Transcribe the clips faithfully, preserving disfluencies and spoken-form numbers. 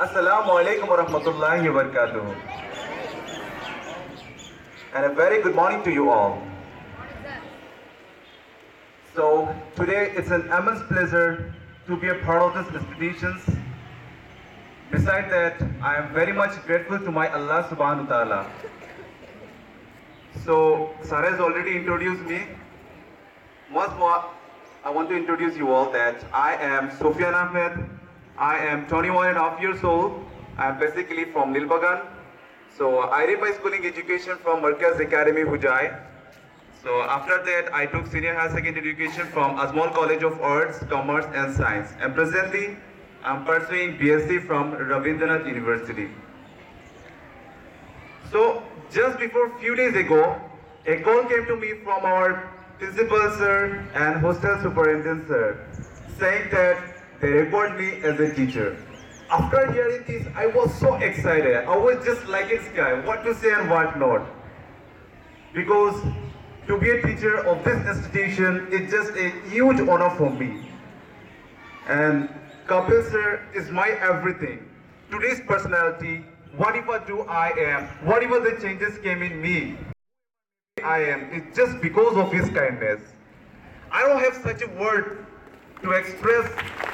Assalamu alaikum wa rahmatullahi wa barakatuh. And a very good morning to you all. So today it's an immense pleasure to be a part of this institutions. Besides that, I am very much grateful to my Allah subhanahu wa ta'ala. So Sarah has already introduced me. Once more, I want to introduce you all that I am Sufyan Ahmed. I am twenty-one and a half years old. I am basically from Nilbagan. So I did my schooling education from Markaz Academy, Hujai. So after that, I took senior high secondary education from Azmol College of Arts, Commerce and Science. And presently, I am pursuing B S c from Rabindranath University. So just before few days ago, a call came to me from our principal sir and hostel superintendent sir, saying that they record me as a teacher. After hearing this, I was so excited. I was just like a sky, what to say and what not. Because to be a teacher of this institution is just a huge honor for me. And Kapil sir is my everything. Today's personality, whatever do I am, whatever the changes came in me, I am, it's just because of his kindness. I don't have such a word to express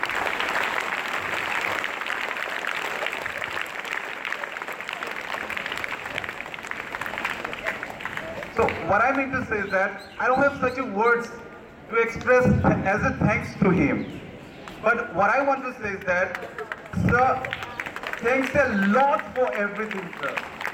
So what I mean to say is that I don't have such a words to express as a thanks to him. But what I want to say is that, sir, thanks a lot for everything, sir.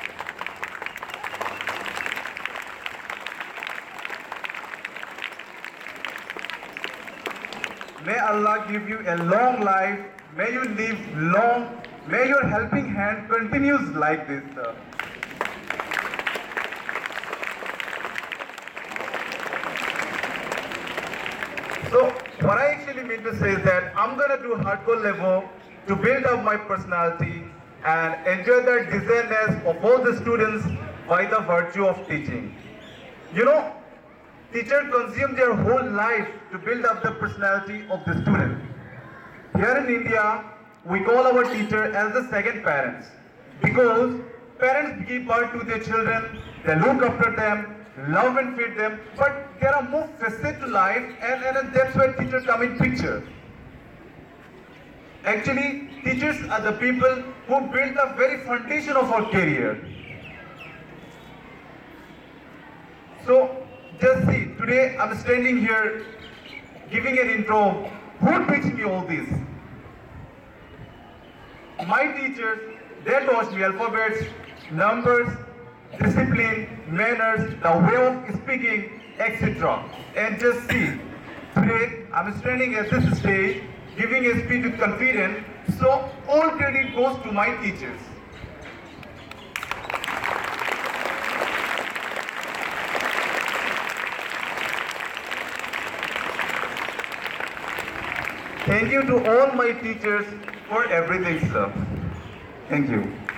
May Allah give you a long life. May you live long. May your helping hand continues like this, sir. So what I actually mean to say is that I'm going to do hardcore level to build up my personality and enjoy the desireless of all the students by the virtue of teaching. You know, teachers consume their whole life to build up the personality of the student. Here in India, we call our teacher as the second parents because parents give birth to their children, they look after them, love and feed them, but there are more facets to life and, and that's where teachers come in picture. Actually, teachers are the people who build the very foundation of our career. So, just see, today I'm standing here giving an intro. Who teach me all this? My teachers, they taught me alphabets, numbers, discipline, manners, the way of speaking, et cetera. And just see, today I'm standing at this stage, giving a speech with confidence, so all credit goes to my teachers. Thank you to all my teachers for everything, sir. Thank you.